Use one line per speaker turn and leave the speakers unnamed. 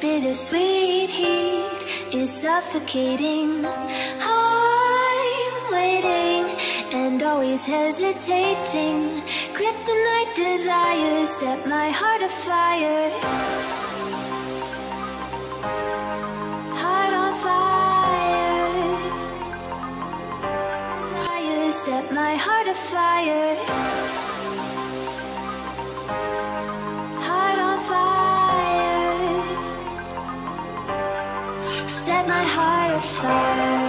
bittersweet heat is suffocating. I'm waiting and always hesitating. Kryptonite desires set my heart afire. Heart on fire. Desires set my heart afire. Heart on fire. Set my heart afire.